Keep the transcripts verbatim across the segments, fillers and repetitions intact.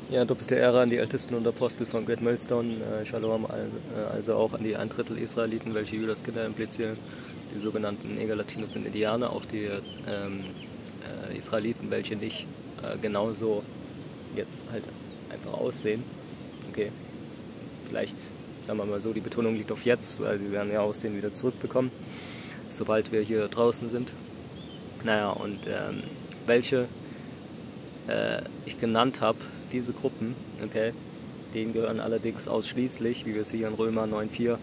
Ja, doppelte Ehre an die Ältesten und Apostel von Great Millstone. Äh, Shalom, also auch an die ein Drittel Israeliten, welche Judas Kinder implizieren. Die sogenannten Neger, Latinos und Indianer, auch die ähm, äh, Israeliten, welche nicht äh, genauso jetzt halt einfach aussehen. Okay, vielleicht, sagen wir mal so, die Betonung liegt auf jetzt, weil sie werden ja Aussehen wieder zurückbekommen, sobald wir hier draußen sind. Naja, und ähm, welche äh, ich genannt habe, diese Gruppen, okay, denen gehören allerdings ausschließlich, wie wir es hier in Römer neun vier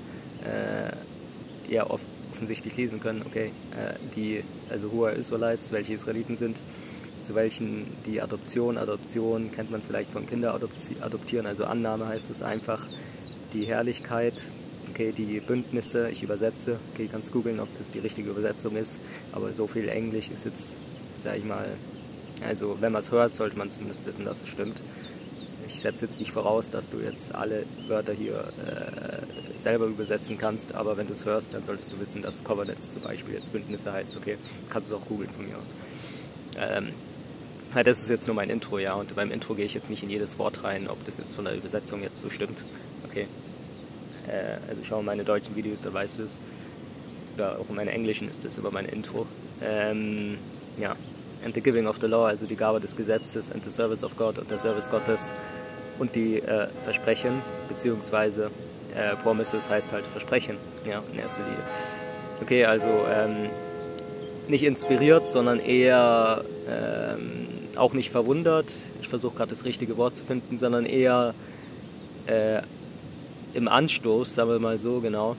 äh, ja oft offensichtlich lesen können, okay, äh, die, also Hoher Israelites, welche Israeliten sind, zu welchen die Adoption, Adoption kennt man vielleicht von Kinder adoptieren, also Annahme heißt es einfach, die Herrlichkeit, okay, die Bündnisse, ich übersetze, okay, kannst googeln, ob das die richtige Übersetzung ist, aber so viel Englisch ist jetzt, sag ich mal, also wenn man es hört, sollte man zumindest wissen, dass es stimmt. Ich setze jetzt nicht voraus, dass du jetzt alle Wörter hier äh, selber übersetzen kannst, aber wenn du es hörst, dann solltest du wissen, dass Covenants zum Beispiel jetzt Bündnisse heißt, okay, kannst du es auch googeln von mir aus. Ähm, ja, das ist jetzt nur mein Intro, ja, und beim Intro gehe ich jetzt nicht in jedes Wort rein, ob das jetzt von der Übersetzung jetzt so stimmt, okay. Äh, also schau meine deutschen Videos, da weißt du es. Ja, auch in meinen englischen ist das über mein Intro. Ähm, ja. And the giving of the law, also die Gabe des Gesetzes, and the service of God und der Service Gottes und die äh, Versprechen, beziehungsweise äh, Promises heißt halt Versprechen, ja, in erster Linie. Okay, also ähm, nicht inspiriert, sondern eher ähm, auch nicht verwundert, ich versuche gerade das richtige Wort zu finden, sondern eher äh, im Anstoß, sagen wir mal so, genau.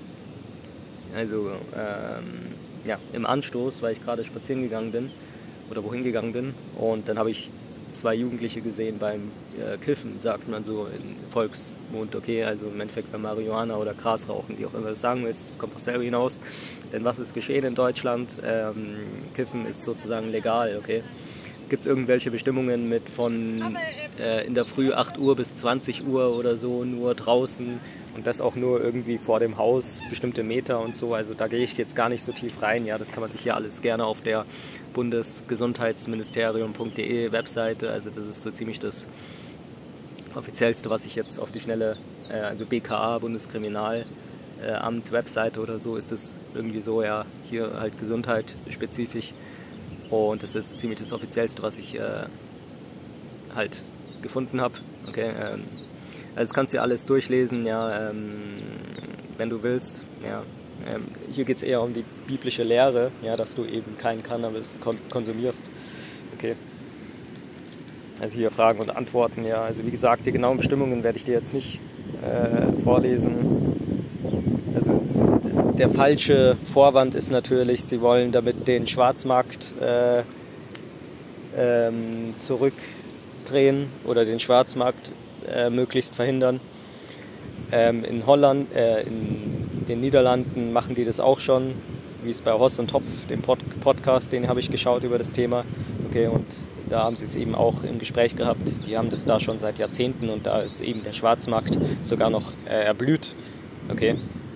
Also, ähm, ja, im Anstoß, weil ich gerade spazieren gegangen bin, oder wohin gegangen bin, und dann habe ich zwei Jugendliche gesehen beim äh, Kiffen, sagt man so in Volksmund, okay, also im Endeffekt beim Marihuana oder Gras rauchen, wie auch immer du das sagen willst, das kommt doch selber hinaus, denn was ist geschehen in Deutschland? Ähm, Kiffen ist sozusagen legal, okay. Gibt es irgendwelche Bestimmungen mit von äh, in der Früh acht Uhr bis zwanzig Uhr oder so nur draußen und das auch nur irgendwie vor dem Haus, bestimmte Meter und so, also da gehe ich jetzt gar nicht so tief rein, ja, das kann man sich hier alles gerne auf der bundesgesundheitsministerium punkt de Webseite, also das ist so ziemlich das offiziellste, was ich jetzt auf die Schnelle, äh, also B K A, Bundeskriminalamt, Webseite oder so, ist das irgendwie so, ja, hier halt Gesundheit spezifisch. Und das ist ziemlich das Offiziellste, was ich äh, halt gefunden habe. Okay, ähm, also das kannst du dir alles durchlesen, ja, ähm, wenn du willst. Ja. Ähm, hier geht es eher um die biblische Lehre, ja, dass du eben keinen Cannabis kon konsumierst. Okay. Also hier Fragen und Antworten, ja. Also wie gesagt, die genauen Bestimmungen werde ich dir jetzt nicht äh, vorlesen. Also der falsche Vorwand ist natürlich, sie wollen damit den Schwarzmarkt äh, ähm, zurückdrehen oder den Schwarzmarkt äh, möglichst verhindern. Ähm, in Holland, äh, in den Niederlanden machen die das auch schon, wie es bei Hoss und Hopf, dem Pod Podcast, den habe ich geschaut über das Thema. Okay, und da haben sie es eben auch im Gespräch gehabt. Die haben das da schon seit Jahrzehnten und da ist eben der Schwarzmarkt sogar noch äh, erblüht. Okay.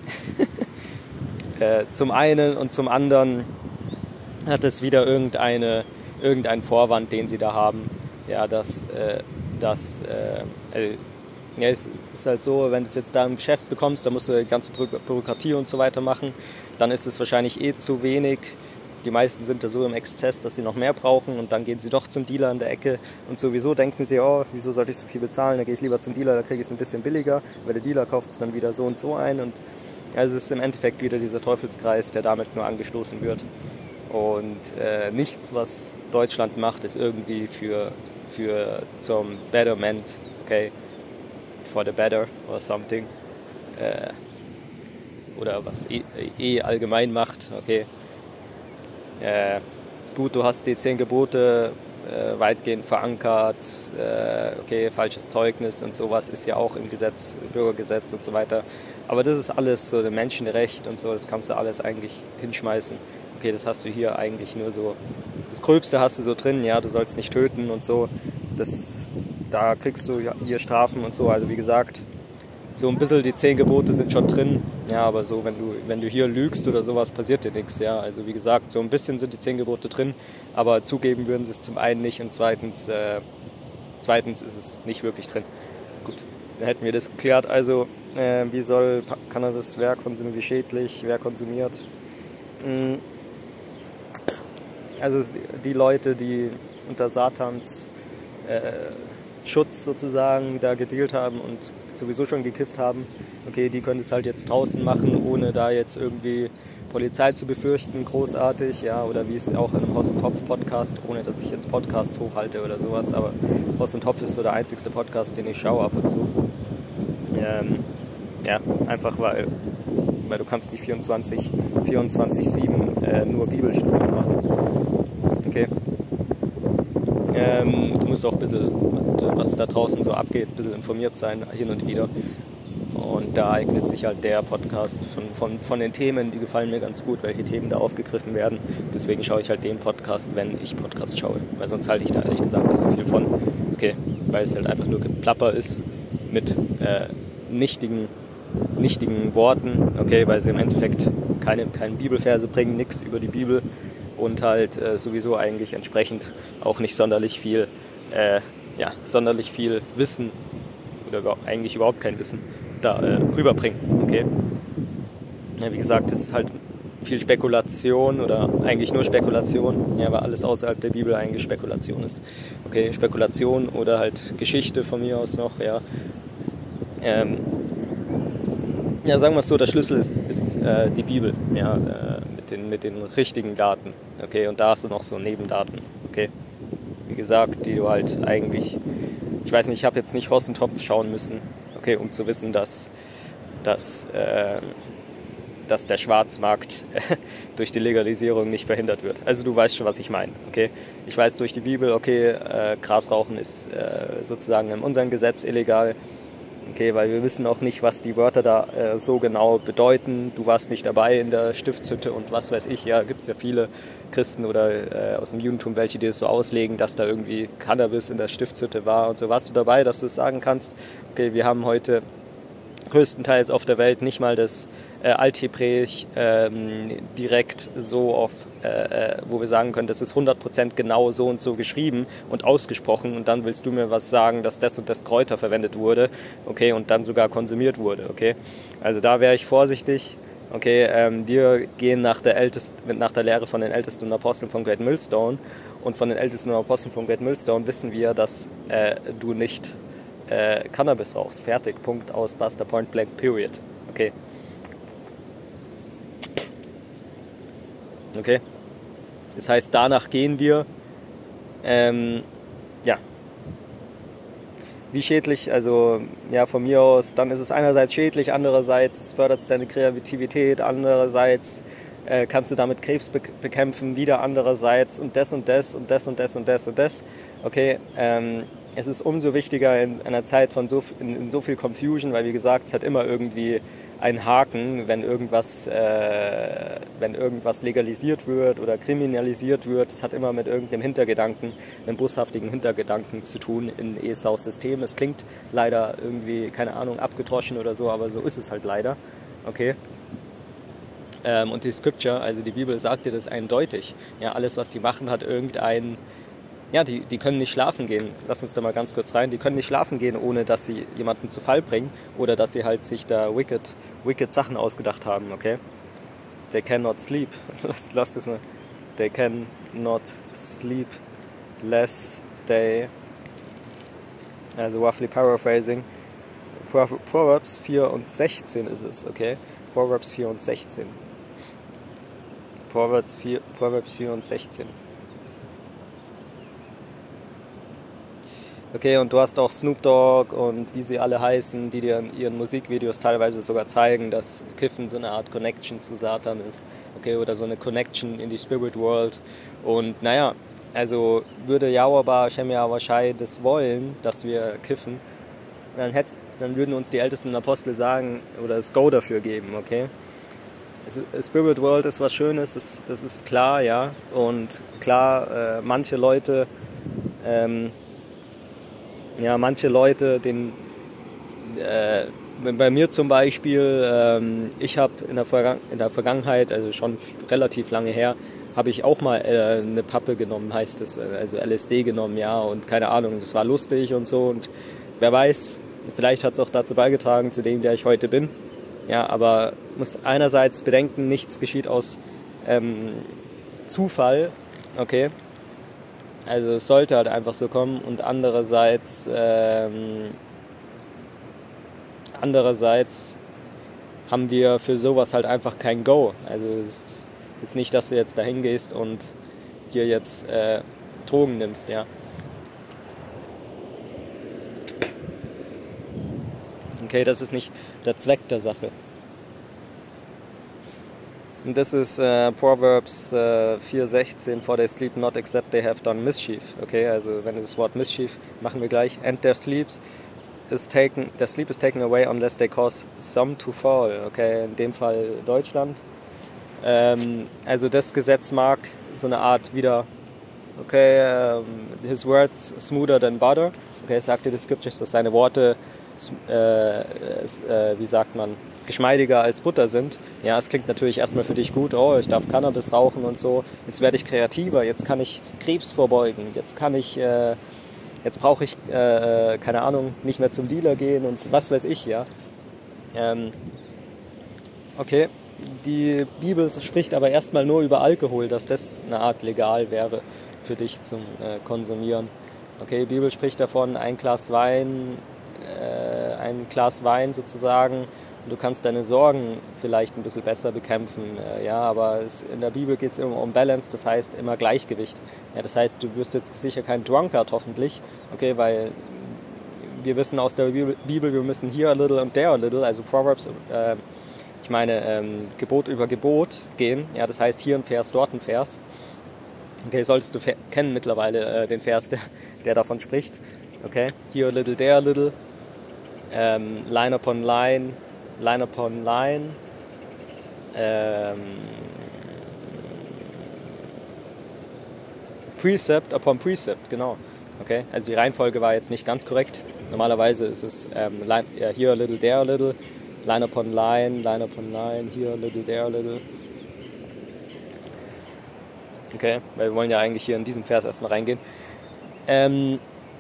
äh, zum einen und zum anderen hat es wieder irgendeine, irgendeinen Vorwand, den sie da haben. Ja, dass, äh, dass äh, äh, ja, es ist halt so, wenn du es jetzt da im Geschäft bekommst, dann musst du die ganze Bü Bürokratie und so weiter machen, dann ist es wahrscheinlich eh zu wenig. Die meisten sind da so im Exzess, dass sie noch mehr brauchen und dann gehen sie doch zum Dealer in der Ecke und sowieso denken sie, oh, wieso sollte ich so viel bezahlen, da gehe ich lieber zum Dealer, da kriege ich es ein bisschen billiger, weil der Dealer kauft es dann wieder so und so ein und also es ist im Endeffekt wieder dieser Teufelskreis, der damit nur angestoßen wird und äh, nichts, was Deutschland macht, ist irgendwie für, für zum Betterment, okay, for the better or something, äh, oder was eh, eh allgemein macht, okay. Äh, gut, du hast die zehn Gebote äh, weitgehend verankert, äh, okay, falsches Zeugnis und sowas ist ja auch im Gesetz, Bürgergesetz und so weiter. Aber das ist alles so ein Menschenrecht und so, das kannst du alles eigentlich hinschmeißen. Okay, das hast du hier eigentlich nur so, das Gröbste hast du so drin, ja, du sollst nicht töten und so, das, da kriegst du hier Strafen und so, also wie gesagt, so ein bisschen die zehn Gebote sind schon drin, ja, aber so, wenn du, wenn du hier lügst oder sowas, passiert dir nichts, ja, also wie gesagt, so ein bisschen sind die zehn Gebote drin, aber zugeben würden sie es zum einen nicht und zweitens, äh, zweitens ist es nicht wirklich drin. Gut, dann hätten wir das geklärt. Also, äh, wie soll Cannabis, wer konsumiert, wie schädlich, wer konsumiert? Mhm. Also die Leute, die unter Satans äh, Schutz sozusagen da gedealt haben und sowieso schon gekifft haben, okay, die können es halt jetzt draußen machen, ohne da jetzt irgendwie Polizei zu befürchten, großartig, ja, oder wie es auch in einem Haus und Topf Podcast, ohne dass ich jetzt Podcasts hochhalte oder sowas, aber Haus und Topf ist so der einzigste Podcast, den ich schaue ab und zu. Ähm, ja, einfach weil, weil du kannst nicht vierundzwanzig sieben äh, nur Bibelstudien machen. Okay. Ähm, du musst auch ein bisschen, was da draußen so abgeht, ein bisschen informiert sein, hin und wieder. Und da eignet sich halt der Podcast von, von, von den Themen, die gefallen mir ganz gut, welche Themen da aufgegriffen werden. Deswegen schaue ich halt den Podcast, wenn ich Podcast schaue. Weil sonst halte ich da ehrlich gesagt nicht so viel von. Okay, weil es halt einfach nur Geplapper ist mit äh, nichtigen, nichtigen Worten. Okay, weil sie im Endeffekt keine, keine Bibelverse bringen, nichts über die Bibel. Und halt äh, sowieso eigentlich entsprechend auch nicht sonderlich viel, äh, ja, sonderlich viel Wissen oder überhaupt, eigentlich überhaupt kein Wissen da äh, rüberbringen. Okay? Ja, wie gesagt, das ist halt viel Spekulation oder eigentlich nur Spekulation, ja, weil alles außerhalb der Bibel eigentlich Spekulation ist. Okay, Spekulation oder halt Geschichte von mir aus noch, ja. Ähm, ja, sagen wir es so, der Schlüssel ist, ist äh, die Bibel, ja, äh, mit den, mit den richtigen Daten, okay, und da hast du noch so Nebendaten, okay, wie gesagt, die du halt eigentlich, ich weiß nicht, ich habe jetzt nicht Horst und Topf schauen müssen, okay, um zu wissen, dass, dass, äh, dass der Schwarzmarkt durch die Legalisierung nicht verhindert wird. Also du weißt schon, was ich meine, okay, ich weiß durch die Bibel, okay, äh, Grasrauchen ist äh, sozusagen in unserem Gesetz illegal. Okay, weil wir wissen auch nicht, was die Wörter da äh, so genau bedeuten. Du warst nicht dabei in der Stiftshütte und was weiß ich. Ja, gibt es ja viele Christen oder äh, aus dem Judentum, welche die es so auslegen, dass da irgendwie Cannabis in der Stiftshütte war und so. Warst du dabei, dass du es sagen kannst? Okay, wir haben heute größtenteils auf der Welt nicht mal das äh, Althebräisch ähm, direkt so auf, äh, wo wir sagen können, das ist hundert Prozent genau so und so geschrieben und ausgesprochen und dann willst du mir was sagen, dass das und das Kräuter verwendet wurde, okay, und dann sogar konsumiert wurde, okay. Also da wäre ich vorsichtig, okay, ähm, wir gehen nach der, Ältesten, nach der Lehre von den Ältesten und Aposteln von Great Millstone und von den Ältesten und Aposteln von Great Millstone wissen wir, dass äh, du nicht Äh, Cannabis rauchst. Fertig, Punkt, aus, basta, point blank, period. Okay. Okay. Das heißt, danach gehen wir. Ähm, ja. Wie schädlich, also ja, von mir aus, dann ist es einerseits schädlich, andererseits fördert es deine Kreativität, andererseits äh, kannst du damit Krebs be- bekämpfen, wieder andererseits und das und das und das und das und das und das. Okay, ähm, es ist umso wichtiger in einer Zeit von so, in, in so viel Confusion, weil wie gesagt, es hat immer irgendwie einen Haken, wenn irgendwas, äh, wenn irgendwas legalisiert wird oder kriminalisiert wird. Es hat immer mit irgendeinem Hintergedanken, einem boshaftigen Hintergedanken zu tun in Esaus System. Es klingt leider irgendwie, keine Ahnung, abgedroschen oder so, aber so ist es halt leider. Okay. Ähm, und die Scripture, also die Bibel sagt dir das eindeutig. Ja, alles, was die machen, hat irgendein... Ja, die, die können nicht schlafen gehen. Lass uns da mal ganz kurz rein. Die können nicht schlafen gehen, ohne dass sie jemanden zu Fall bringen oder dass sie halt sich da wicked, wicked Sachen ausgedacht haben, okay? They cannot sleep. Lass, lass das mal. They cannot sleep lest they, also roughly paraphrasing, Proverbs vier und sechzehn ist es, okay? Proverbs vier und sechzehn. Proverbs vier, Proverbs vier und sechzehn. Okay, und du hast auch Snoop Dogg und wie sie alle heißen, die dir in ihren Musikvideos teilweise sogar zeigen, dass Kiffen so eine Art Connection zu Satan ist, okay, oder so eine Connection in die Spirit World. Und naja, also würde Yahweh Shem Yahweh Shai das wollen, dass wir kiffen, dann, hätt, dann würden uns die ältesten Apostel sagen oder das Go dafür geben, okay. Spirit World ist was Schönes, das, das ist klar, ja, und klar, äh, manche Leute... Ähm, Ja, manche Leute, den, äh, bei mir zum Beispiel, ähm, ich habe in, in der Vergangenheit, also schon relativ lange her, habe ich auch mal äh, eine Pappe genommen, heißt es, also L S D genommen, ja, und keine Ahnung, das war lustig und so und wer weiß, vielleicht hat es auch dazu beigetragen, zu dem, der ich heute bin, ja, aber muss einerseits bedenken, nichts geschieht aus ähm, Zufall, okay, also es sollte halt einfach so kommen und andererseits, ähm, andererseits haben wir für sowas halt einfach kein Go, also es ist nicht, dass du jetzt dahin gehst und hier jetzt äh, Drogen nimmst, ja. Okay, das ist nicht der Zweck der Sache. Und das ist äh, Proverbs äh, vier sechzehn, for they sleep not except they have done mischief. Okay, also wenn du das Wort mischief, machen wir gleich. And their sleeps is taken, their sleep is taken away unless they cause some to fall. Okay, in dem Fall Deutschland. Ähm, also das Gesetz mag so eine Art wieder, okay, um, his words smoother than butter. Okay, sagte die Scriptures, dass seine Worte, äh, äh, wie sagt man, geschmeidiger als Butter sind. Ja, es klingt natürlich erstmal für dich gut, oh, ich darf Cannabis rauchen und so. Jetzt werde ich kreativer, jetzt kann ich Krebs vorbeugen, jetzt kann ich, äh, jetzt brauche ich, äh, keine Ahnung, nicht mehr zum Dealer gehen und was weiß ich, ja. Ähm, okay. Die Bibel spricht aber erstmal nur über Alkohol, dass das eine Art legal wäre für dich zum äh, Konsumieren. Okay, die Bibel spricht davon, ein Glas Wein, äh, ein Glas Wein sozusagen, und du kannst deine Sorgen vielleicht ein bisschen besser bekämpfen. Äh, ja, aber es, in der Bibel geht es immer um Balance, das heißt immer Gleichgewicht. Ja, das heißt, du wirst jetzt sicher kein Drunkard hoffentlich, okay, weil wir wissen aus der Bibel, wir müssen here a little and there a little, also Proverbs, äh, ich meine, ähm, Gebot über Gebot gehen. Ja, das heißt, hier ein Vers, dort ein Vers. Okay, solltest du fe- kennen mittlerweile äh, den Vers, der, der davon spricht. Okay, here a little, there a little. Ähm, line upon line, line upon line. Ähm, Precept upon Precept, genau. Okay, also die Reihenfolge war jetzt nicht ganz korrekt. Normalerweise ist es ähm, line, ja, here a little, there a little. Line upon line, line upon line, here a little, there a little. Okay, weil wir wollen ja eigentlich hier in diesen Vers erstmal reingehen. Ähm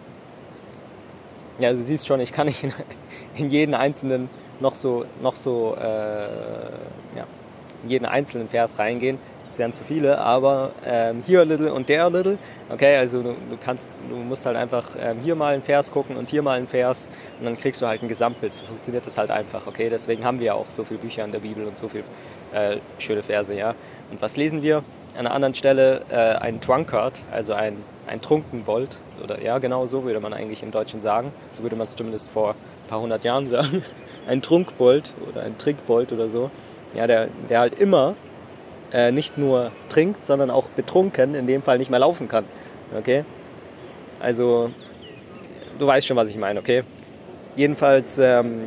ja, also du siehst schon, ich kann nicht in, in jeden einzelnen noch so, noch so, äh, ja, in jeden einzelnen Vers reingehen. Es wären zu viele, aber ähm, here a little und there a little. Okay, also du, du kannst, du musst halt einfach ähm, hier mal einen Vers gucken und hier mal einen Vers und dann kriegst du halt ein Gesamtbild. So funktioniert das halt einfach. Okay, deswegen haben wir ja auch so viele Bücher in der Bibel und so viele äh, schöne Verse, ja. Und was lesen wir? An einer anderen Stelle äh, ein Drunkard, also ein, ein Trunkenbold, oder ja, genau so würde man eigentlich im Deutschen sagen. So würde man es zumindest vor ein paar hundert Jahren sagen. Ein Trunkbold oder ein Trinkbold oder so. Ja, der, der halt immer Äh, nicht nur trinkt, sondern auch betrunken, in dem Fall nicht mehr laufen kann. Okay? Also, du weißt schon, was ich meine, okay? Jedenfalls, ähm,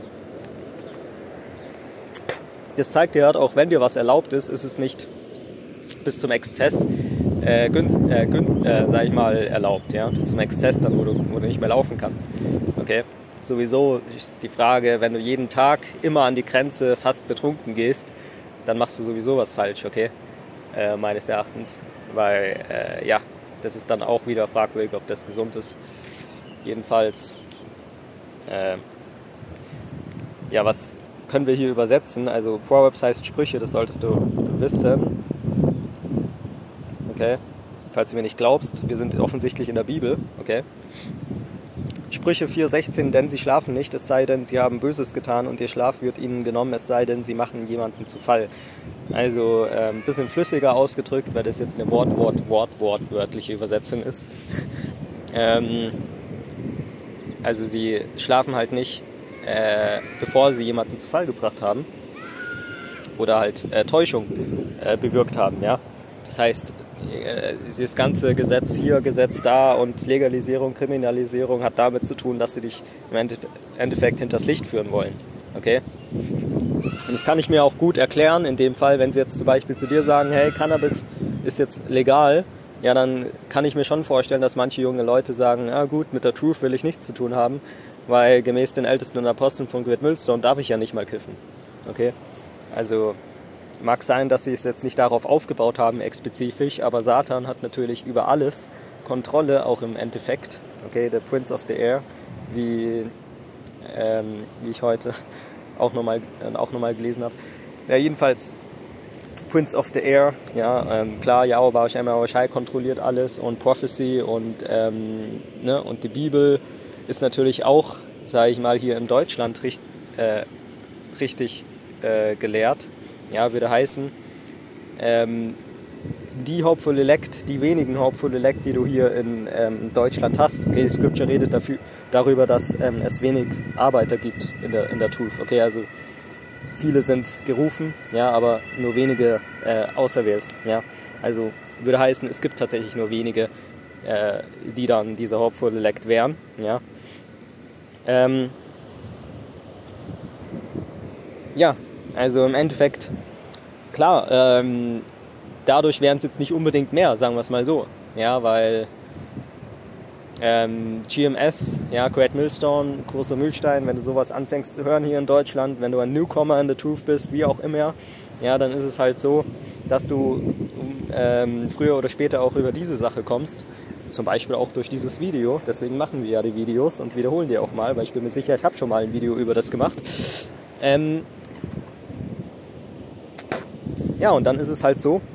das zeigt dir halt, auch wenn dir was erlaubt ist, ist es nicht bis zum Exzess, äh, günst, äh, günst, äh, sag ich mal, erlaubt, ja? Bis zum Exzess, dann, wo du, wo du nicht mehr laufen kannst. Okay? Sowieso ist die Frage, wenn du jeden Tag immer an die Grenze fast betrunken gehst, dann machst du sowieso was falsch, okay? Äh, meines Erachtens. Weil, äh, ja, das ist dann auch wieder fragwürdig, ob das gesund ist. Jedenfalls, äh, ja, was können wir hier übersetzen? Also, Proverbs heißt Sprüche, das solltest du wissen. Okay? Falls du mir nicht glaubst, wir sind offensichtlich in der Bibel, okay? Sprüche vier sechzehn, denn sie schlafen nicht, es sei denn, sie haben Böses getan und ihr Schlaf wird ihnen genommen, es sei denn, sie machen jemanden zu Fall. Also ein ähm, bisschen flüssiger ausgedrückt, weil das jetzt eine Wort, Wort, Wort, wortwörtliche Übersetzung ist. ähm, also sie schlafen halt nicht, äh, bevor sie jemanden zu Fall gebracht haben oder halt äh, Täuschung äh, bewirkt haben, ja. Das heißt, das ganze Gesetz hier, Gesetz da und Legalisierung, Kriminalisierung hat damit zu tun, dass sie dich im Endeffekt hinters Licht führen wollen. Okay? Und das kann ich mir auch gut erklären, in dem Fall, wenn sie jetzt zum Beispiel zu dir sagen, hey, Cannabis ist jetzt legal, ja, dann kann ich mir schon vorstellen, dass manche junge Leute sagen, ja gut, mit der Truth will ich nichts zu tun haben, weil gemäß den Ältesten und Aposteln von Great Millstone darf ich ja nicht mal kiffen. Okay? Also mag sein, dass sie es jetzt nicht darauf aufgebaut haben, exspezifisch, aber Satan hat natürlich über alles Kontrolle, auch im Endeffekt. Okay, der Prince of the Air, wie, ähm, wie ich heute auch nochmal äh, auch noch mal gelesen habe. Ja, jedenfalls Prince of the Air, ja, ähm, klar, Yahweh Baruch Shem Yahweh Shai kontrolliert alles und Prophecy und, ähm, ne, und die Bibel ist natürlich auch, sage ich mal, hier in Deutschland richt, äh, richtig äh, gelehrt. Ja, würde heißen, ähm, die Hopeful Elect, die wenigen Hopeful Elect, die du hier in ähm, Deutschland hast. Okay, die Scripture redet dafür, darüber, dass ähm, es wenig Arbeiter gibt in der, in der Truth. Okay, also viele sind gerufen, ja, aber nur wenige äh, auserwählt. Ja, also würde heißen, es gibt tatsächlich nur wenige, äh, die dann diese Hopeful Elect wären. Ja, ähm, ja, also im Endeffekt, klar, ähm, dadurch wären es jetzt nicht unbedingt mehr, sagen wir es mal so. Ja, weil ähm, G M S, ja, Great Millstone, großer Mühlstein, wenn du sowas anfängst zu hören hier in Deutschland, wenn du ein Newcomer in the Truth bist, wie auch immer, ja, dann ist es halt so, dass du ähm, früher oder später auch über diese Sache kommst. Zum Beispiel auch durch dieses Video. Deswegen machen wir ja die Videos und wiederholen die auch mal, weil ich bin mir sicher, ich habe schon mal ein Video über das gemacht. Ähm, ja, und dann ist es halt so,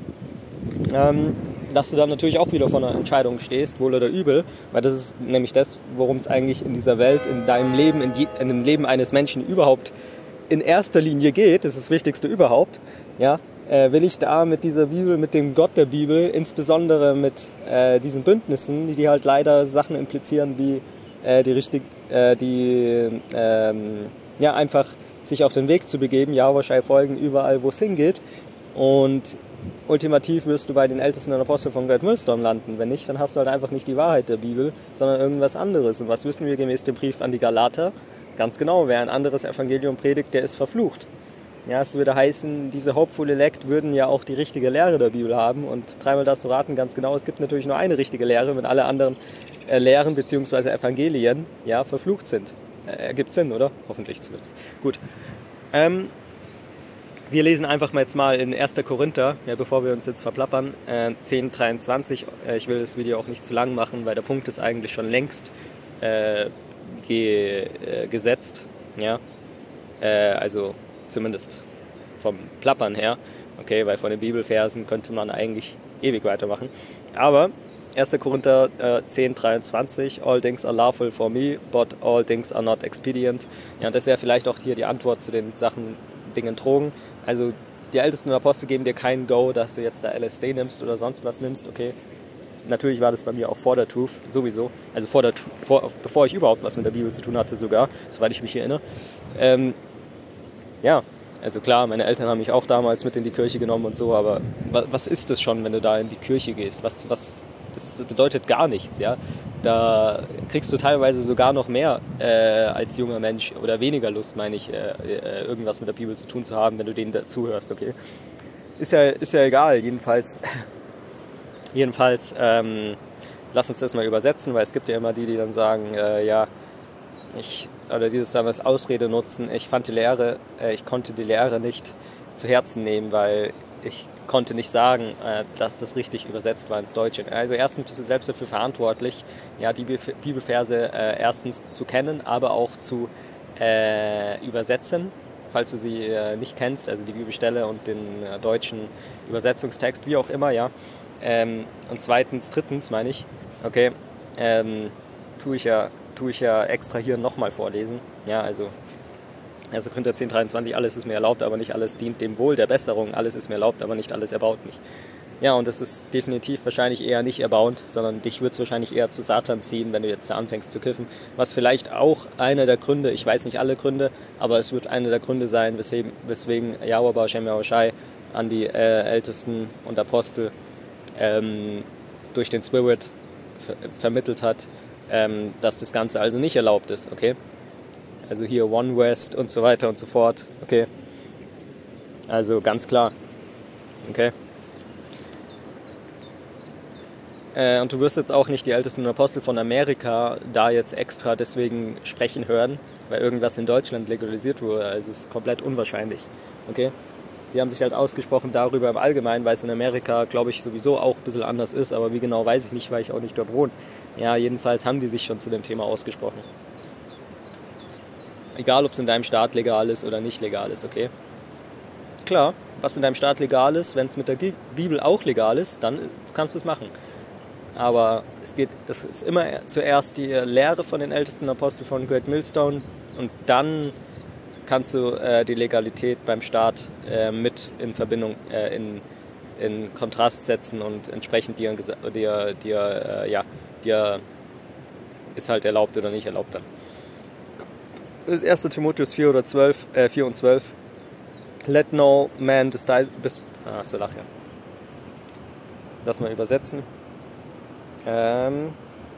ähm, dass du dann natürlich auch wieder vor einer Entscheidung stehst, wohl oder übel, weil das ist nämlich das, worum es eigentlich in dieser Welt, in deinem Leben, in, je, in dem Leben eines Menschen überhaupt in erster Linie geht. Das ist das Wichtigste überhaupt. Ja, äh, will ich da mit dieser Bibel, mit dem Gott der Bibel, insbesondere mit äh, diesen Bündnissen, die halt leider Sachen implizieren, wie äh, die richtig, äh, die ähm, ja einfach sich auf den Weg zu begeben, ja wahrscheinlich folgen überall, wo es hingeht. Und ultimativ wirst du bei den Ältesten und Aposteln von Great Millstone landen. Wenn nicht, dann hast du halt einfach nicht die Wahrheit der Bibel, sondern irgendwas anderes. Und was wissen wir gemäß dem Brief an die Galater? Ganz genau, wer ein anderes Evangelium predigt, der ist verflucht. Ja, es würde heißen, diese Hopeful Elect würden ja auch die richtige Lehre der Bibel haben. Und dreimal darfst du raten, ganz genau, es gibt natürlich nur eine richtige Lehre, wenn alle anderen äh, Lehren bzw. Evangelien ja verflucht sind. Äh, ergibt Sinn, oder? Hoffentlich zumindest. Gut. Ähm, Wir lesen einfach mal jetzt mal in erster Korinther, ja, bevor wir uns jetzt verplappern, äh, zehn dreiundzwanzig. Äh, ich will das Video auch nicht zu lang machen, weil der Punkt ist eigentlich schon längst äh, ge, äh, gesetzt. Ja? Äh, also zumindest vom Plappern her. Okay, weil von den Bibelversen könnte man eigentlich ewig weitermachen. Aber erster Korinther äh, zehn dreiundzwanzig, all things are lawful for me, but all things are not expedient. Ja, das wäre vielleicht auch hier die Antwort zu den Sachen, Dingen Drogen. Also die Ältesten Apostel geben dir kein Go, dass du jetzt da L S D nimmst oder sonst was nimmst, okay. Natürlich war das bei mir auch vor der Truth, sowieso. Also vor der, vor, bevor ich überhaupt was mit der Bibel zu tun hatte sogar, soweit ich mich erinnere. Ähm, ja, also klar, meine Eltern haben mich auch damals mit in die Kirche genommen und so, aber was ist das schon, wenn du da in die Kirche gehst? Was, was, das bedeutet gar nichts, ja. Da kriegst du teilweise sogar noch mehr äh, als junger Mensch oder weniger Lust, meine ich, äh, äh, irgendwas mit der Bibel zu tun zu haben, wenn du denen dazuhörst, okay? Ist ja, ist ja egal, jedenfalls, jedenfalls ähm, lass uns das mal übersetzen, weil es gibt ja immer die, die dann sagen, äh, ja, ich, oder dieses dann als Ausrede nutzen, ich fand die Lehre, äh, ich konnte die Lehre nicht zu Herzen nehmen, weil ich konnte nicht sagen, dass das richtig übersetzt war ins Deutsche. Also erstens bist du selbst dafür verantwortlich, ja, die Bibelverse äh, erstens zu kennen, aber auch zu äh, übersetzen, falls du sie äh, nicht kennst, also die Bibelstelle und den äh, deutschen Übersetzungstext, wie auch immer, ja. Ähm, und zweitens, drittens meine ich, okay, ähm, tue ich ja, tue ich ja extra hier nochmal vorlesen, ja, also erster Korinther zehn dreiundzwanzig, alles ist mir erlaubt, aber nicht alles dient dem Wohl der Besserung. Alles ist mir erlaubt, aber nicht alles erbaut mich. Ja, und das ist definitiv wahrscheinlich eher nicht erbauend, sondern dich wird es wahrscheinlich eher zu Satan ziehen, wenn du jetzt da anfängst zu kiffen. Was vielleicht auch einer der Gründe, ich weiß nicht alle Gründe, aber es wird einer der Gründe sein, weswegen, weswegen Yahweh Baruch Shem Yahweh Shai an die äh, Ältesten und Apostel ähm, durch den Spirit ver vermittelt hat, ähm, dass das Ganze also nicht erlaubt ist, okay? Also hier One West und so weiter und so fort. Okay. Also ganz klar. Okay. Äh, und du wirst jetzt auch nicht die Ältesten Apostel von Amerika da jetzt extra deswegen sprechen hören, weil irgendwas in Deutschland legalisiert wurde. Also es ist komplett unwahrscheinlich. Okay. die haben sich halt ausgesprochen darüber im Allgemeinen, weil es in Amerika, glaube ich, sowieso auch ein bisschen anders ist, aber wie genau weiß ich nicht, weil ich auch nicht dort wohne. Ja, jedenfalls haben die sich schon zu dem Thema ausgesprochen. Egal, ob es in deinem Staat legal ist oder nicht legal ist, okay? Klar, was in deinem Staat legal ist, wenn es mit der Bibel auch legal ist, dann kannst du es machen. Aber es geht, es ist immer zuerst die Lehre von den ältesten Aposteln von Great Millstone und dann kannst du äh, die Legalität beim Staat äh, mit in Verbindung, äh, in, in Kontrast setzen und entsprechend dir, dir, dir, äh, ja, dir ist halt erlaubt oder nicht erlaubt dann. Das ist erster Timotheus vier oder zwölf, äh, vier und zwölf. Let no man despise... Ah, so lach ja. Lass mal übersetzen. Ähm,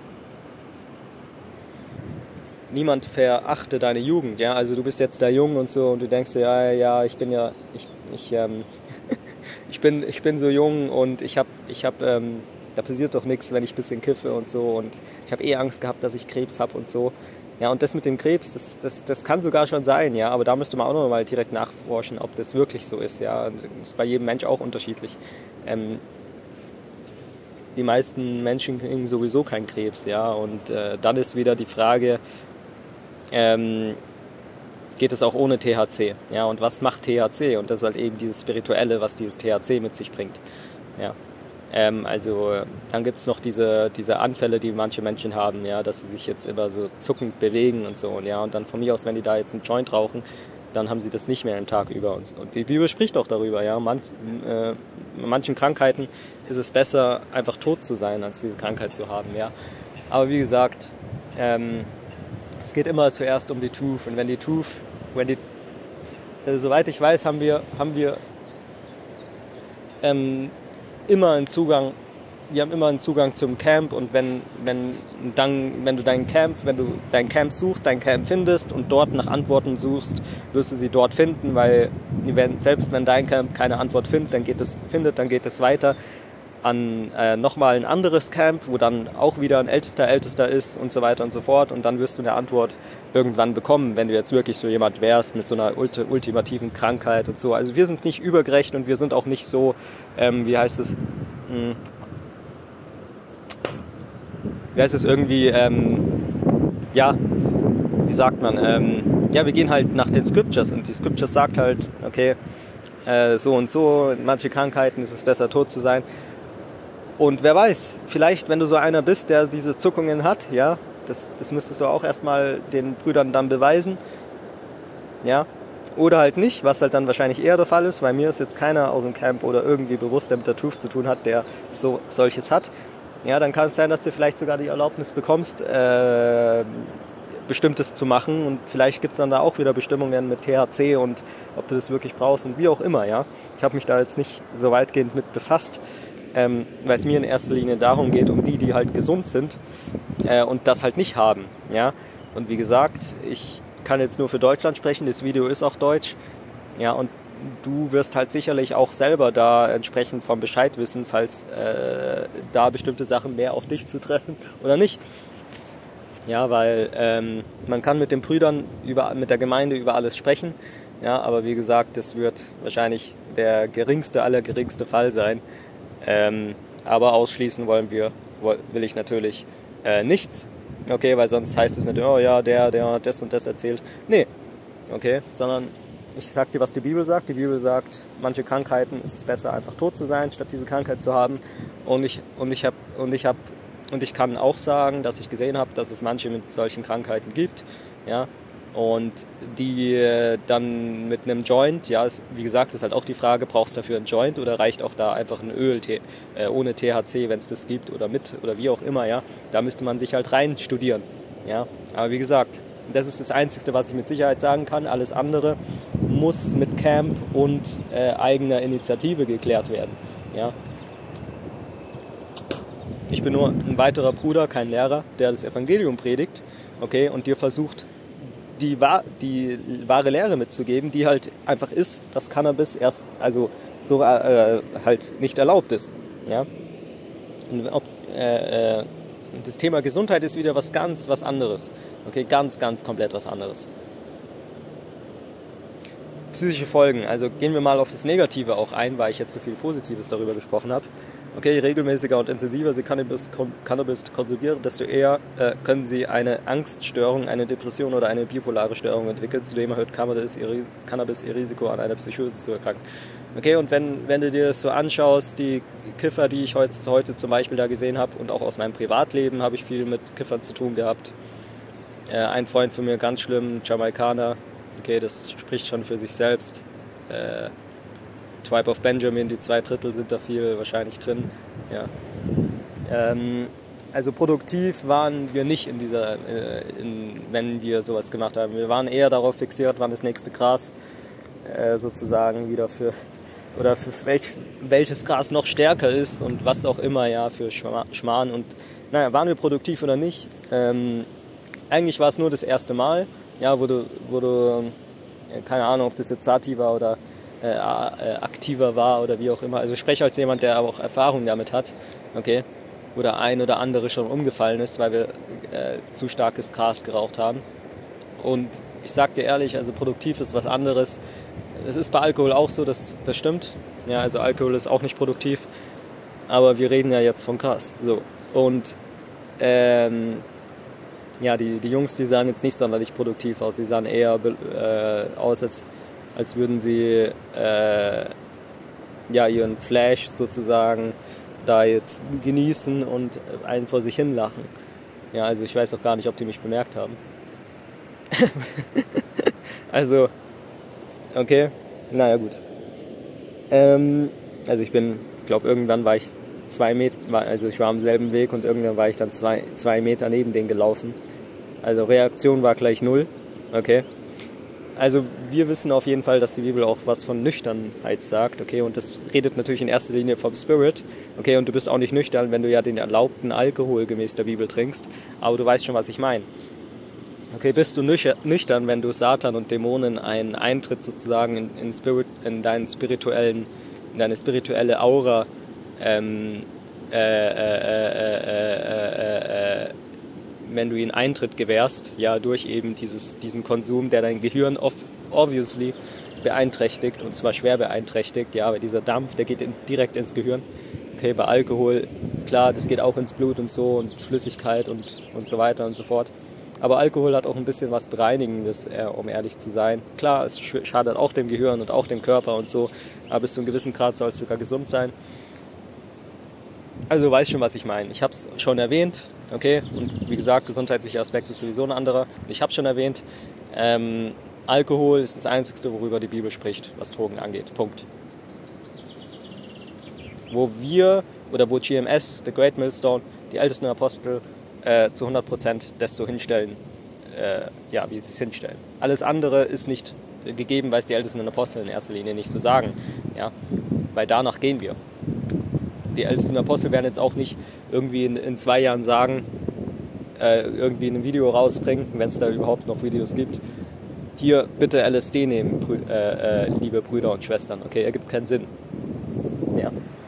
niemand verachte deine Jugend, ja, also du bist jetzt da jung und so und du denkst dir, ja, ja, ich bin ja, ich, ich, ähm, ich bin, ich bin so jung und ich hab, ich hab, ähm, da passiert doch nichts, wenn ich ein bisschen kiffe und so und ich habe eh Angst gehabt, dass ich Krebs habe und so. Ja, und das mit dem Krebs, das, das, das kann sogar schon sein, ja, aber da müsste man auch noch mal direkt nachforschen, ob das wirklich so ist, ja, das ist bei jedem Mensch auch unterschiedlich. Ähm, die meisten Menschen kriegen sowieso keinen Krebs, ja, und äh, dann ist wieder die Frage, ähm, geht es auch ohne T H C, ja, und was macht T H C? Und das ist halt eben dieses Spirituelle, was dieses T H C mit sich bringt, ja. Ähm, also dann gibt es noch diese, diese Anfälle, die manche Menschen haben, ja, dass sie sich jetzt immer so zuckend bewegen und so, und ja, und dann von mir aus, wenn die da jetzt einen Joint rauchen, dann haben sie das nicht mehr einen Tag über. Und, und die Bibel spricht auch darüber, ja, Manch, äh, manchen Krankheiten ist es besser, einfach tot zu sein, als diese Krankheit zu haben, ja. Aber wie gesagt, ähm, es geht immer zuerst um die Truth, und wenn die Truth, wenn die, äh, soweit ich weiß, haben wir, haben wir ähm, immer einen Zugang, wir haben immer einen Zugang zum Camp, und wenn, wenn, dann, wenn du dein Camp, wenn du dein Camp suchst, dein Camp findest und dort nach Antworten suchst, wirst du sie dort finden, weil wenn, selbst wenn dein Camp keine Antwort findet, dann geht es, findet, dann geht es weiter an äh, nochmal ein anderes Camp, wo dann auch wieder ein Ältester Ältester ist und so weiter und so fort, und dann wirst du eine Antwort irgendwann bekommen, wenn du jetzt wirklich so jemand wärst mit so einer ulti- ultimativen Krankheit und so. Also wir sind nicht übergerecht und wir sind auch nicht so, ähm, wie heißt es, mh, wie heißt es irgendwie, ähm, ja, wie sagt man, ähm, ja, wir gehen halt nach den Scriptures, und die Scriptures sagt halt, okay, äh, so und so, in manche Krankheiten ist es besser, tot zu sein. Und wer weiß, vielleicht, wenn du so einer bist, der diese Zuckungen hat, ja, das, das müsstest du auch erstmal den Brüdern dann beweisen, ja, oder halt nicht, was halt dann wahrscheinlich eher der Fall ist, weil mir ist jetzt keiner aus dem Camp oder irgendwie bewusst, der mit der Truth zu tun hat, der so solches hat. Ja, dann kann es sein, dass du vielleicht sogar die Erlaubnis bekommst, äh, Bestimmtes zu machen, und vielleicht gibt es dann da auch wieder Bestimmungen mit T H C und ob du das wirklich brauchst und wie auch immer, ja. Ich habe mich da jetzt nicht so weitgehend mit befasst, ähm, weil es mir in erster Linie darum geht, um die, die halt gesund sind äh, und das halt nicht haben, ja. Und wie gesagt, ich kann jetzt nur für Deutschland sprechen, das Video ist auch deutsch, ja, und du wirst halt sicherlich auch selber da entsprechend vom Bescheid wissen, falls äh, da bestimmte Sachen mehr auf dich zutreffen oder nicht. Ja, weil ähm, man kann mit den Brüdern, über, mit der Gemeinde über alles sprechen, ja, aber wie gesagt, das wird wahrscheinlich der geringste aller geringste Fall sein. Ähm, aber ausschließen wollen wir, will ich natürlich äh, nichts, okay, weil sonst heißt es nicht, oh ja, der, der hat das und das erzählt. Nee, okay, sondern ich sag dir, was die Bibel sagt. Die Bibel sagt, manche Krankheiten ist es besser, einfach tot zu sein, statt diese Krankheit zu haben. Und ich, und ich habe, und ich habe, und ich kann auch sagen, dass ich gesehen habe, dass es manche mit solchen Krankheiten gibt, ja. Und die äh, dann mit einem Joint, ja, ist, wie gesagt, ist halt auch die Frage, brauchst du dafür einen Joint oder reicht auch da einfach ein Öl äh, ohne T H C, wenn es das gibt, oder mit oder wie auch immer, ja. Da müsste man sich halt rein studieren, ja. Aber wie gesagt, das ist das Einzige, was ich mit Sicherheit sagen kann. Alles andere muss mit Camp und äh, eigener Initiative geklärt werden. Ja. Ich bin nur ein weiterer Bruder, kein Lehrer, der das Evangelium predigt, okay, und dir versucht, die, die wahre Lehre mitzugeben, die halt einfach ist, dass Cannabis erst, also so äh, halt nicht erlaubt ist. Ja. Und ob, äh, äh, das Thema Gesundheit ist wieder was ganz was anderes. Okay, ganz, ganz komplett was anderes. psychische Folgen. Also gehen wir mal auf das Negative auch ein, weil ich jetzt so viel Positives darüber gesprochen habe. Okay, je regelmäßiger und intensiver Sie Cannabis, Cannabis konsumieren, desto eher äh, können Sie eine Angststörung, eine Depression oder eine bipolare Störung entwickeln. Zudem erhöht Cannabis Ihr, Cannabis ihr Risiko, an einer Psychose zu erkranken. Okay, und wenn, wenn du dir das so anschaust, die Kiffer, die ich heute, heute zum Beispiel da gesehen habe, und auch aus meinem Privatleben habe ich viel mit Kiffern zu tun gehabt. Äh, ein Freund von mir, ganz schlimm, Jamaikaner, okay, das spricht schon für sich selbst. Äh, Tribe of Benjamin, die zwei Drittel sind da viel wahrscheinlich drin. Ja. Ähm, also produktiv waren wir nicht in dieser, äh, in, wenn wir sowas gemacht haben. Wir waren eher darauf fixiert, wann das nächste Gras äh, sozusagen wieder für, oder für welch, welches Gras noch stärker ist und was auch immer, ja, für Schmarrn. Und naja, waren wir produktiv oder nicht? Ähm, eigentlich war es nur das erste Mal, ja, wo du, wo du, keine Ahnung, ob das jetzt Sati war oder Äh, äh, aktiver war oder wie auch immer. Also ich spreche als jemand, der aber auch Erfahrung damit hat, okay, wo der ein oder andere schon umgefallen ist, weil wir äh, zu starkes Gras geraucht haben. Und ich sag dir ehrlich, also produktiv ist was anderes. Es ist bei Alkohol auch so, das, das stimmt. Ja, also Alkohol ist auch nicht produktiv, aber wir reden ja jetzt von Gras. So. Und ähm, ja, die, die Jungs, die sahen jetzt nicht sonderlich produktiv aus. Sie sahen eher äh, aus, als als würden sie äh, ja, ihren Flash sozusagen da jetzt genießen und einen vor sich hin lachen. Ja, also ich weiß auch gar nicht, ob die mich bemerkt haben. Also, okay, naja gut. Ähm, also ich bin, ich glaube irgendwann war ich zwei Meter, also ich war am selben Weg und irgendwann war ich dann zwei, zwei Meter neben denen gelaufen. Also Reaktion war gleich null, okay. Also wir wissen auf jeden Fall, dass die Bibel auch was von Nüchternheit sagt, okay, und das redet natürlich in erster Linie vom Spirit, okay, und du bist auch nicht nüchtern, wenn du ja den erlaubten Alkohol gemäß der Bibel trinkst, aber du weißt schon, was ich meine. Okay, bist du nüchtern, wenn du Satan und Dämonen einen Eintritt sozusagen in, in, Spirit, in, deinen spirituellen, in deine spirituelle Aura ähm, äh, äh, äh, äh, äh, äh, wenn du ihnen Eintritt gewährst, ja, durch eben dieses, diesen Konsum, der dein Gehirn off, obviously beeinträchtigt, und zwar schwer beeinträchtigt, ja, weil dieser Dampf, der geht in, direkt ins Gehirn. Okay, bei Alkohol, klar, das geht auch ins Blut und so und Flüssigkeit und, und so weiter und so fort. Aber Alkohol hat auch ein bisschen was Bereinigendes, äh, um ehrlich zu sein. Klar, es schadet auch dem Gehirn und auch dem Körper und so, aber bis zu einem gewissen Grad soll es sogar gesund sein. Also du weißt schon, was ich meine. Ich habe es schon erwähnt, okay, und wie gesagt, gesundheitlicher Aspekt ist sowieso ein anderer. Ich habe es schon erwähnt, ähm, Alkohol ist das Einzige, worüber die Bibel spricht, was Drogen angeht. Punkt. Wo wir, oder wo G M S, The Great Millstone, die ältesten Apostel, äh, zu hundert Prozent das so hinstellen, äh, ja, wie sie es hinstellen. Alles andere ist nicht gegeben, weil es die ältesten Apostel in erster Linie nicht so sagen, ja, weil danach gehen wir. Die ältesten Apostel werden jetzt auch nicht irgendwie in, in zwei Jahren sagen, äh, irgendwie ein Video rausbringen, wenn es da überhaupt noch Videos gibt. Hier bitte L S D nehmen, Brü äh, äh, liebe Brüder und Schwestern. Okay, ergibt keinen Sinn. Ja.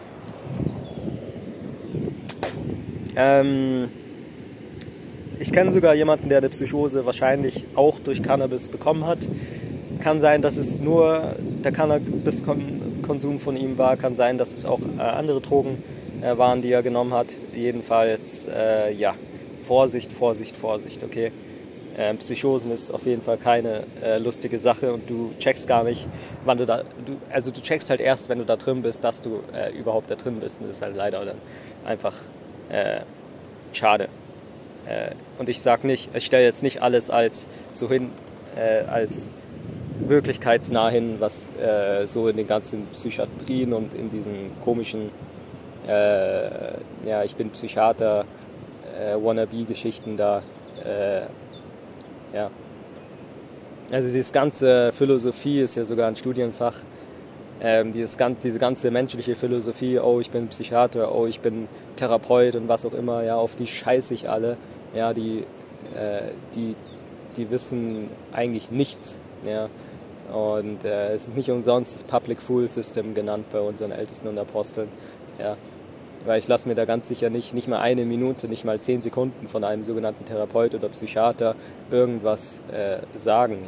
Ähm, ich kenne sogar jemanden, der eine Psychose wahrscheinlich auch durch Cannabis bekommen hat. Kann sein, dass es nur der Cannabis-Konsum von ihm war, kann sein, dass es auch äh, andere Drogen äh, waren, die er genommen hat. Jedenfalls, äh, ja, Vorsicht, Vorsicht, Vorsicht, okay. Ähm, Psychosen ist auf jeden Fall keine äh, lustige Sache und du checkst gar nicht, wann du da, du, also du checkst halt erst, wenn du da drin bist, dass du äh, überhaupt da drin bist, und das ist halt leider dann einfach äh, schade. Äh, und ich sag nicht, ich stelle jetzt nicht alles als so hin, äh, als wirklichkeitsnah hin, was äh, so in den ganzen Psychiatrien und in diesen komischen, äh, ja, ich bin Psychiater, äh, Wannabe-Geschichten da, äh, ja. Also diese ganze Philosophie ist ja sogar ein Studienfach. Ähm, dieses, diese ganze menschliche Philosophie, oh, ich bin Psychiater, oh, ich bin Therapeut und was auch immer, ja, auf die scheiße ich alle. Ja, die, äh, die, die wissen eigentlich nichts. Ja. Und äh, es ist nicht umsonst das Public Fool System genannt bei unseren Ältesten und Aposteln. Ja. Weil ich lasse mir da ganz sicher nicht, nicht mal eine Minute, nicht mal zehn Sekunden von einem sogenannten Therapeut oder Psychiater irgendwas äh, sagen. Ja.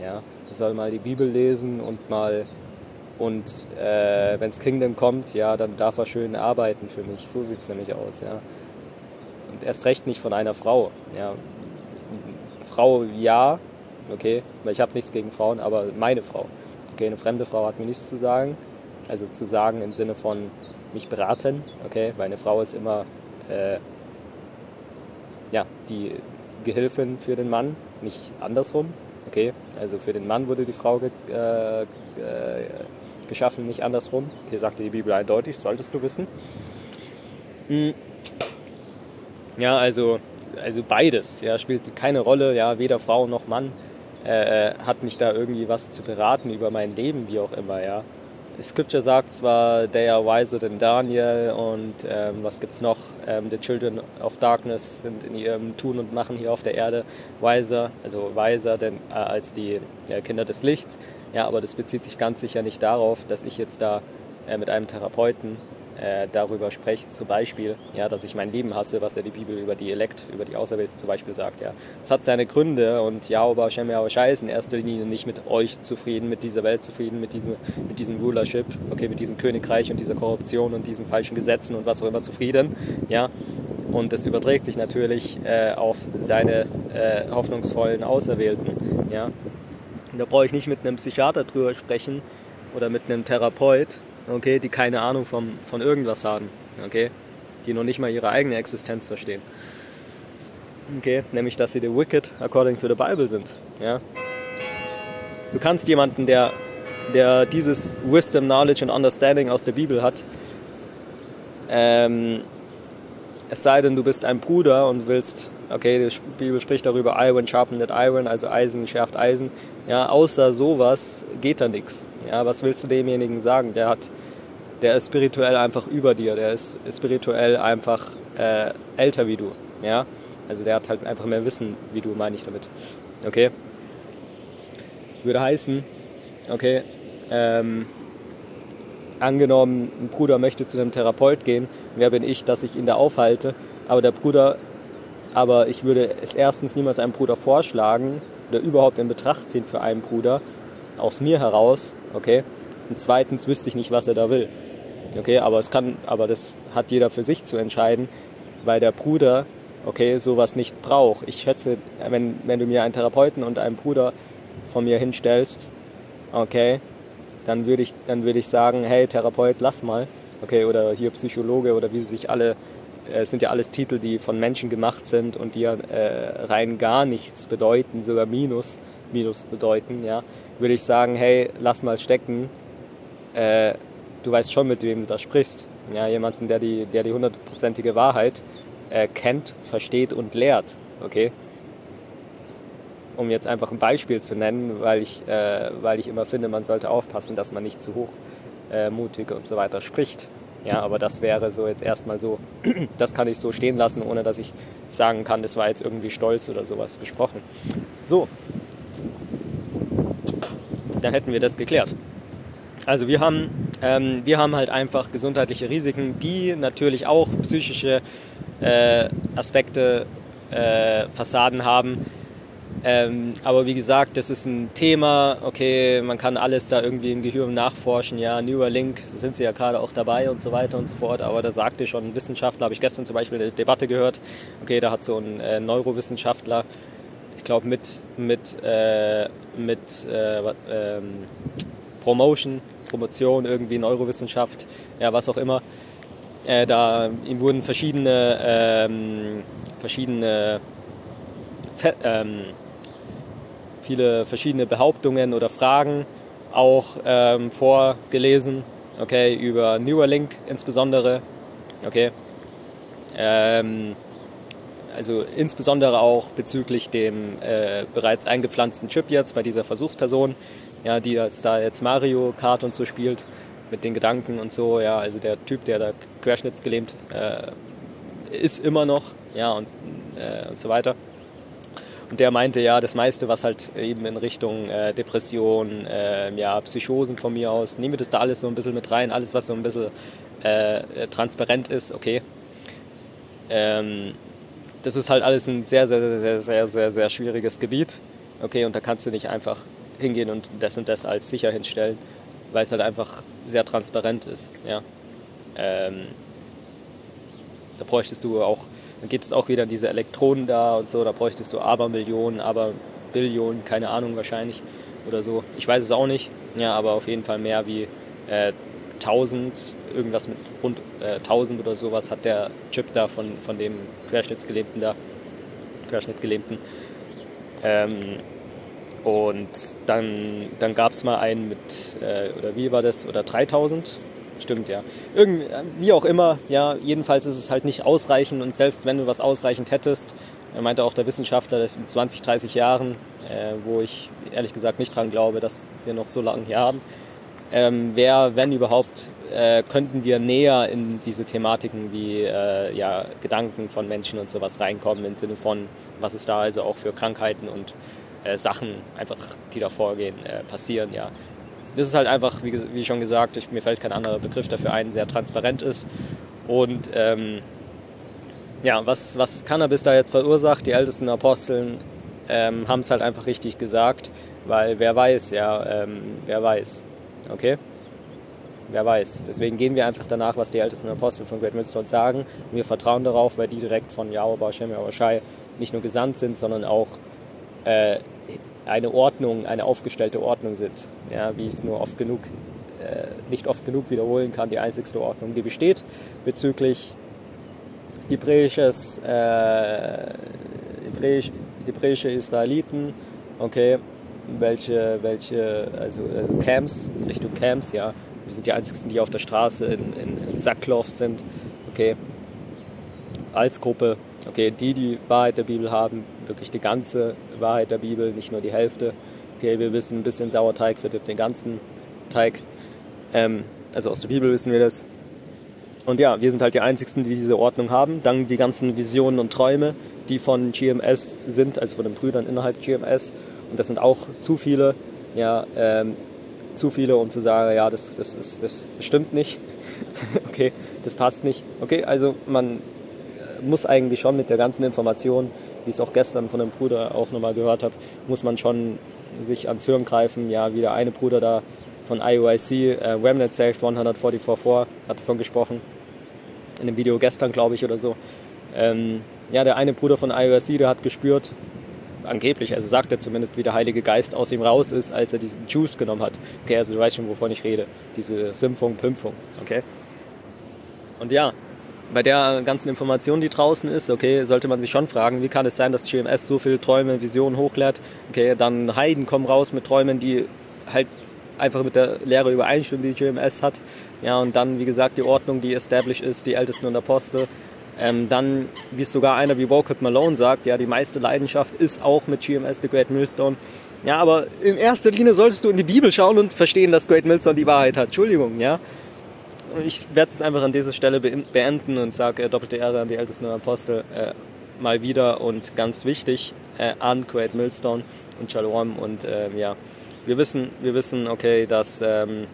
er soll mal die Bibel lesen und mal, und äh, wenn das Kingdom kommt, ja, dann darf er schön arbeiten für mich. So sieht es nämlich aus, ja. Und erst recht nicht von einer Frau, ja. Frau, ja, okay, weil ich habe nichts gegen Frauen, aber meine Frau. Okay, eine fremde Frau hat mir nichts zu sagen. Also zu sagen im Sinne von mich beraten, okay, weil eine Frau ist immer äh, ja, die Gehilfin für den Mann, nicht andersrum, okay. Also für den Mann wurde die Frau ge äh, äh, geschaffen, nicht andersrum. Hier sagte die Bibel eindeutig, solltest du wissen. Hm. Ja, also, also beides, ja, spielt keine Rolle, ja, weder Frau noch Mann äh, hat mich da irgendwie was zu beraten über mein Leben, wie auch immer, ja. Scripture sagt zwar, they are wiser than Daniel und ähm, was gibt's noch, ähm, the children of darkness sind in ihrem Tun und Machen hier auf der Erde wiser, also weiser denn, äh, als die äh, Kinder des Lichts. Ja, aber das bezieht sich ganz sicher nicht darauf, dass ich jetzt da äh, mit einem Therapeuten äh, darüber spreche, zum Beispiel, ja, dass ich mein Leben hasse, was ja die Bibel über die Elekt, über die Auserwählten zum Beispiel sagt. Ja. Es hat seine Gründe und ja, aber Shem ja, aber Scheiß in erster Linie nicht mit euch zufrieden, mit dieser Welt zufrieden, mit diesem, mit diesem Rulership, okay, mit diesem Königreich und dieser Korruption und diesen falschen Gesetzen und was auch immer zufrieden. Ja. Und das überträgt sich natürlich äh, auf seine äh, hoffnungsvollen Auserwählten. Ja. Und da brauche ich nicht mit einem Psychiater drüber sprechen oder mit einem Therapeut, okay, die keine Ahnung vom, von irgendwas haben, okay, die noch nicht mal ihre eigene Existenz verstehen. Okay, nämlich, dass sie the wicked according to the Bible sind. Ja. Du kannst jemanden, der, der dieses Wisdom, Knowledge und Understanding aus der Bibel hat, ähm, es sei denn, du bist ein Bruder und willst, okay, die Bibel spricht darüber, Iron sharpened Iron, also Eisen schärft Eisen. Ja, außer sowas geht da nichts. Ja, was willst du demjenigen sagen? Der hat, der ist spirituell einfach über dir, der ist spirituell einfach äh, älter wie du. Ja, also der hat halt einfach mehr Wissen wie du, meine ich damit. Okay, würde heißen, okay, ähm, angenommen, ein Bruder möchte zu einem Therapeut gehen, wer bin ich, dass ich ihn da aufhalte, aber der Bruder, aber ich würde es erstens niemals einem Bruder vorschlagen oder überhaupt in Betracht ziehen für einen Bruder, aus mir heraus, okay, und zweitens wüsste ich nicht, was er da will, okay, aber es kann, aber das hat jeder für sich zu entscheiden, weil der Bruder, okay, sowas nicht braucht. Ich schätze, wenn, wenn du mir einen Therapeuten und einen Bruder von mir hinstellst, okay, dann würde ich, dann würde ich sagen, hey Therapeut, lass mal, okay, oder hier Psychologe oder wie sie sich alle, es äh, sind ja alles Titel, die von Menschen gemacht sind und die ja äh, rein gar nichts bedeuten, sogar Minus, Minus bedeuten, ja, würde ich sagen, hey, lass mal stecken, äh, du weißt schon, mit wem du da sprichst, ja, jemanden, der die, der die hundertprozentige Wahrheit äh, kennt, versteht und lehrt, okay. Um jetzt einfach ein Beispiel zu nennen, weil ich, äh, weil ich immer finde, man sollte aufpassen, dass man nicht zu hoch äh, mutig und so weiter spricht. Ja, aber das wäre so jetzt erstmal so, das kann ich so stehen lassen, ohne dass ich sagen kann, das war jetzt irgendwie stolz oder sowas gesprochen. So, dann hätten wir das geklärt. Also wir haben, ähm, wir haben halt einfach gesundheitliche Risiken, die natürlich auch psychische äh, Aspekte, äh, Fassaden haben. Ähm, aber wie gesagt, das ist ein Thema, okay, man kann alles da irgendwie im Gehirn nachforschen, ja, Neuralink, da sind sie ja gerade auch dabei und so weiter und so fort, aber da sagte schon ein Wissenschaftler, habe ich gestern zum Beispiel eine Debatte gehört, okay, da hat so ein äh, Neurowissenschaftler, ich glaube mit, mit, äh, mit äh, ähm, Promotion, Promotion, irgendwie Neurowissenschaft, ja, was auch immer, äh, da ihm wurden verschiedene, ähm, verschiedene, Fe ähm, viele verschiedene Behauptungen oder Fragen auch ähm, vorgelesen, okay, über Neuralink insbesondere, okay, ähm, also insbesondere auch bezüglich dem äh, bereits eingepflanzten Chip jetzt bei dieser Versuchsperson, ja, die jetzt da jetzt Mario Kart und so spielt mit den Gedanken und so, ja, also der Typ, der da querschnittsgelähmt äh, ist immer noch, ja, und, äh, und so weiter. Und der meinte, ja, das meiste, was halt eben in Richtung äh, Depression, äh, ja, Psychosen von mir aus, nehmen wir das da alles so ein bisschen mit rein, alles, was so ein bisschen äh, transparent ist, okay. Ähm, das ist halt alles ein sehr, sehr, sehr, sehr, sehr, sehr schwieriges Gebiet, okay, und da kannst du nicht einfach hingehen und das und das als sicher hinstellen, weil es halt einfach sehr transparent ist. Ja. Ähm, da bräuchtest du auch, dann geht es auch wieder an diese Elektronen da und so, da bräuchtest du Abermillionen, Aberbillionen, keine Ahnung wahrscheinlich oder so. Ich weiß es auch nicht, ja, aber auf jeden Fall mehr wie äh, tausend, irgendwas mit rund äh, tausend oder sowas hat der Chip da von, von dem Querschnittsgelähmten da, Querschnittgelähmten. Ähm, und dann, dann gab es mal einen mit, äh, oder wie war das, oder dreitausend? Stimmt, ja. Irgend, wie auch immer, ja, jedenfalls ist es halt nicht ausreichend und selbst wenn du was ausreichend hättest, er meinte auch der Wissenschaftler in zwanzig, dreißig Jahren, äh, wo ich ehrlich gesagt nicht dran glaube, dass wir noch so lange hier haben, ähm, wer, wenn überhaupt, äh, könnten wir näher in diese Thematiken wie äh, ja, Gedanken von Menschen und sowas reinkommen, im Sinne von, was ist da also auch für Krankheiten und äh, Sachen, einfach, die da vorgehen, äh, passieren, ja. Das ist halt einfach, wie, wie schon gesagt, ich, mir fällt kein anderer Begriff dafür ein, sehr transparent ist. Und ähm, ja, was, was Cannabis da jetzt verursacht, die ältesten Aposteln ähm, haben es halt einfach richtig gesagt, weil wer weiß, ja, ähm, wer weiß, okay? Wer weiß. Deswegen gehen wir einfach danach, was die ältesten Apostel von Great Millstone sagen. Und wir vertrauen darauf, weil die direkt von Yahweh Hashem Yahweh Shai nicht nur gesandt sind, sondern auch äh, eine Ordnung, eine aufgestellte Ordnung sind, ja, wie ich es nur oft genug, äh, nicht oft genug wiederholen kann, die einzigste Ordnung, die besteht bezüglich hebräisches, äh, hebräisch, hebräische Israeliten, okay, welche, welche, also, also Camps, Richtung Camps, ja, wir sind die einzigen, die auf der Straße in, in, in Sacklauf sind, okay, als Gruppe. Okay, die die Wahrheit der Bibel haben, wirklich die ganze Wahrheit der Bibel, nicht nur die Hälfte. Okay, wir wissen, ein bisschen Sauerteig verdirbt den ganzen Teig. Ähm, also aus der Bibel wissen wir das. Und ja, wir sind halt die Einzigen, die diese Ordnung haben. Dann die ganzen Visionen und Träume, die von G M S sind, also von den Brüdern innerhalb G M S. Und das sind auch zu viele, ja, ähm, zu viele, um zu sagen, ja, das, das, ist, das stimmt nicht. Okay, das passt nicht. Okay, also man muss eigentlich schon mit der ganzen Information, wie ich es auch gestern von einem Bruder auch nochmal gehört habe, muss man schon sich ans Hirn greifen. Ja, wie der eine Bruder da von I O I C, äh, Remnant Saved one forty-four, hat davon gesprochen, in einem Video gestern, glaube ich, oder so. Ähm, ja, der eine Bruder von I O I C, der hat gespürt, angeblich, also sagt er zumindest, wie der Heilige Geist aus ihm raus ist, als er diesen Juice genommen hat. Okay, also du weißt schon, wovon ich rede. Diese Sympfung, Pimpfung, okay? Und ja, bei der ganzen Information, die draußen ist, okay, sollte man sich schon fragen, wie kann es sein, dass G M S so viele Träume, Visionen hochlädt? Okay, dann Heiden kommen raus mit Träumen, die halt einfach mit der Lehre übereinstimmen, die G M S hat. Ja, und dann, wie gesagt, die Ordnung, die established ist, die Ältesten und Apostel. Ähm, dann, wie es sogar einer wie Walcott Malone sagt, ja, die meiste Leidenschaft ist auch mit G M S, The Great Millstone. Ja, aber in erster Linie solltest du in die Bibel schauen und verstehen, dass Great Millstone die Wahrheit hat. Entschuldigung, ja. Ich werde es jetzt einfach an dieser Stelle beenden und sage äh, doppelte Ehre an die Ältesten und Apostel äh, mal wieder und ganz wichtig äh, an Great Millstone und Shalom. Und äh, ja, wir wissen, wir wissen, okay, dass ähm,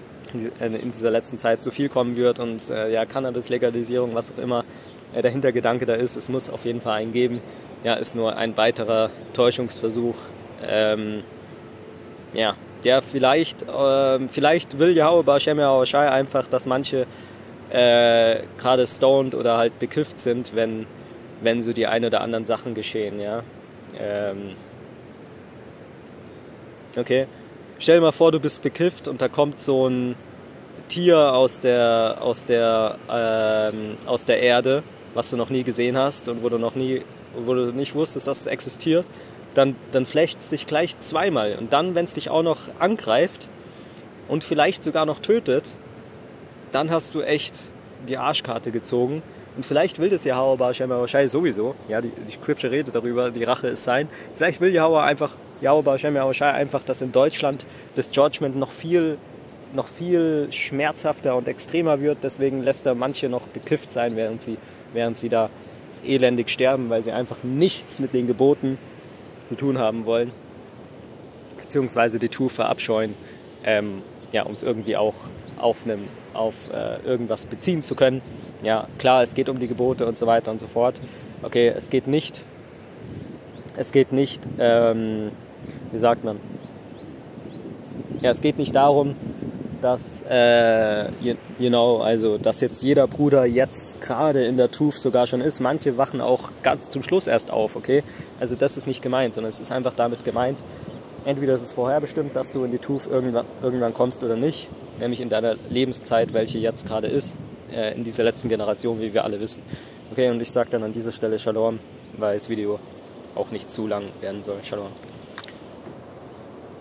in dieser letzten Zeit so viel kommen wird und äh, ja, Cannabis-Legalisierung, was auch immer äh, der Hintergedanke da ist, es muss auf jeden Fall einen geben. Ja, ist nur ein weiterer Täuschungsversuch. Ähm, ja. Der vielleicht, äh, vielleicht will Yahweh Hashem Yahweh Shai einfach, dass manche äh, gerade stoned oder halt bekifft sind, wenn, wenn so die ein oder anderen Sachen geschehen, ja. Ähm, okay. Stell dir mal vor, du bist bekifft und da kommt so ein Tier aus der, aus der, ähm, aus der Erde, was du noch nie gesehen hast und wo du noch nie, wo du nicht wusstest, dass es existiert. Dann, dann flecht es dich gleich zweimal. Und dann, wenn es dich auch noch angreift und vielleicht sogar noch tötet, dann hast du echt die Arschkarte gezogen. Und vielleicht will das Yahweh Hashem Yahweh Shai sowieso. Ja, die, die Scripture redet darüber, die Rache ist sein. Vielleicht will Yahweh einfach, Yahweh Hashem Yahweh Shai einfach, dass in Deutschland das Judgment noch viel, noch viel schmerzhafter und extremer wird. Deswegen lässt er manche noch bekifft sein, während sie, während sie da elendig sterben, weil sie einfach nichts mit den Geboten zu tun haben wollen, beziehungsweise die Tour verabscheuen, ähm, ja, um es irgendwie auch auf, einem, auf äh, irgendwas beziehen zu können. Ja, klar, es geht um die Gebote und so weiter und so fort. Okay, es geht nicht, es geht nicht, ähm, wie sagt man, Ja, es geht nicht darum, dass, äh, you, you know, also, dass jetzt jeder Bruder jetzt gerade in der Truth sogar schon ist. Manche wachen auch ganz zum Schluss erst auf, okay? Also das ist nicht gemeint, sondern es ist einfach damit gemeint, entweder ist es vorherbestimmt, dass du in die Truth irgendwann, irgendwann kommst oder nicht, nämlich in deiner Lebenszeit, welche jetzt gerade ist, äh, in dieser letzten Generation, wie wir alle wissen. Okay, und ich sage dann an dieser Stelle Shalom, weil das Video auch nicht zu lang werden soll. Shalom.